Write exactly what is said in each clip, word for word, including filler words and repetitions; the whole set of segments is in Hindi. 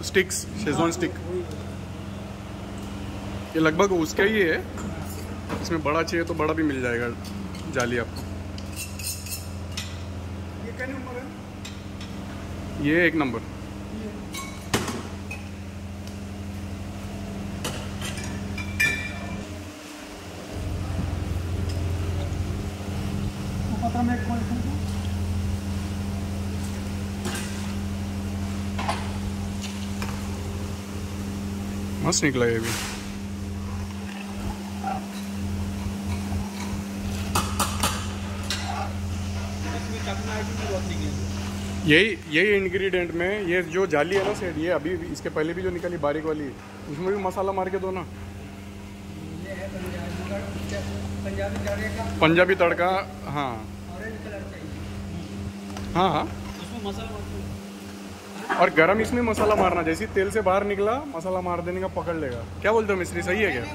स्टिक्स, शेजवान स्टिक, ये लगभग उसका ही है। इसमें बड़ा चाहिए तो बड़ा भी मिल जाएगा जाली आपको। ये क्या नंबर है? ये एक नंबर। में एक मस्त निकला ये भी। यही यही इंग्रेडिएंट में ये जो जाली है ना सेठ, ये अभी इसके पहले भी जो निकली बारीक वाली, उसमें भी मसाला मार के दो ना। पंजाबी तड़का, हाँ हाँ हाँ। और गरम इसमें मसाला मारना, जैसे तेल से बाहर निकला मसाला मार देने का, पकड़ लेगा। क्या बोलते हो मिस्त्री, सही है क्या?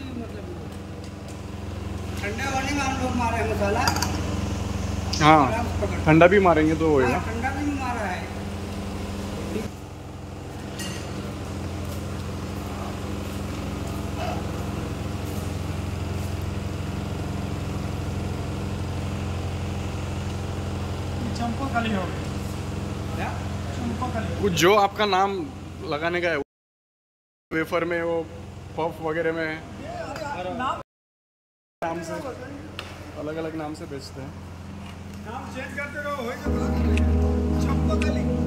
ठंडा वाले में हम लोग मारे मसाला, हाँ ठंडा भी मारेंगे तो होएगा। ठंडा भी मारा है। चंपा कली हो गया, चंपा कली। कुछ जो आपका नाम लगाने का है वेफर में, वो पफ वगैरह में नाम से अलग अलग नाम से बेचते हैं। नाम चेंज करते रहो, हो जाएगा चंपा कली।